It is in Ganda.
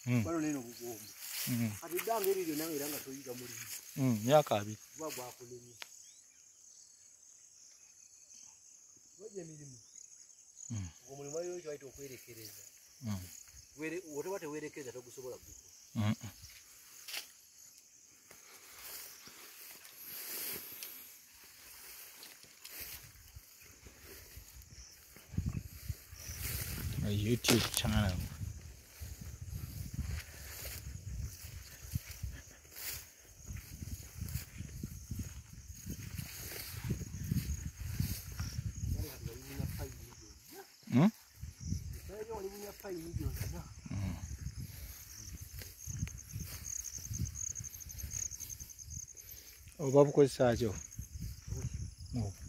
bano neno bugombe ati dange eryo nange era nga toyiga mulimu myaka 2 kuba gwakolemye wajja emirimu omulimu waliwo kyayita okwerekereza wotoba tewerekereza togusobola gukula a YouTube channel. Oba bukozesa kyo?